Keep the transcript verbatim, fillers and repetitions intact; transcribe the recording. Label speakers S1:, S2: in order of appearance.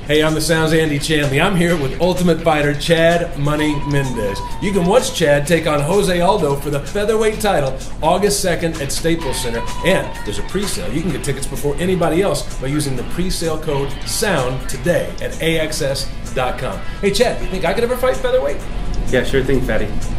S1: Hey, I'm the Sound's Andy Chanley. I'm here with Ultimate Fighter Chad Money Mendes. You can watch Chad take on Jose Aldo for the featherweight title August second at Staples Center. And there's a pre-sale. You can get tickets before anybody else by using the pre-sale code SOUND today at A X S dot com. Hey, Chad, do you think I could ever fight featherweight?
S2: Yeah, sure thing, Fatty.